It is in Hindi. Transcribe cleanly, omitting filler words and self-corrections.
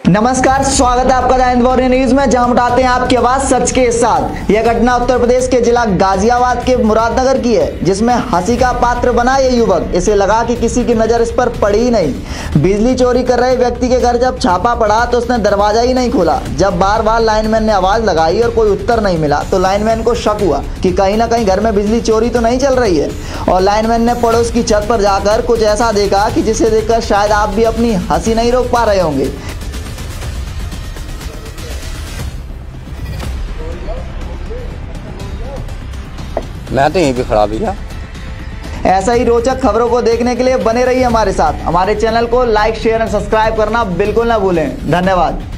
नमस्कार, स्वागत है आपका दैनिक वॉरियर न्यूज में, जहां हम उठाते हैं आपकी आवाज सच के साथ। यह घटना उत्तर प्रदेश के जिला गाजियाबाद के मुरादनगर की है, जिसमें हंसी का पात्र बना ये युवक। इसे लगा कि किसी की नजर इस पर पड़ी ही नहीं। बिजली चोरी कर रहे व्यक्ति के घर जब छापा पड़ा तो उसने दरवाजा ही नहीं खोला। जब बार बार लाइनमैन ने आवाज लगाई और कोई उत्तर नहीं मिला तो लाइनमैन को शक हुआ कि कहीं ना कहीं घर में बिजली चोरी तो नहीं चल रही है। और लाइनमैन ने पड़ोस की छत पर जाकर कुछ ऐसा देखा कि जिसे देखकर शायद आप भी अपनी हंसी नहीं रोक पा रहे होंगे। मैं तो यहीं पे खड़ा भैया। ऐसा ही रोचक खबरों को देखने के लिए बने रहिए हमारे साथ। हमारे चैनल को लाइक, शेयर एंड सब्सक्राइब करना बिल्कुल ना भूलें। धन्यवाद।